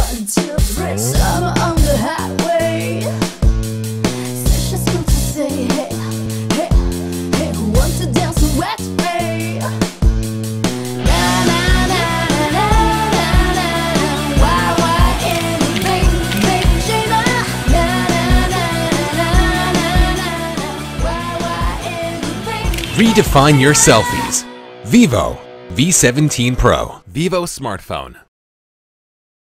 1, 2, 3, summer on the highway. Such a school to say, hey, hey, hey, who wants to dance with me? Na na na na na na na. Why in the big Gina? Na na na na na na na. Why in the big. Redefine your selfies. Vivo V17 Pro. Vivo smartphone.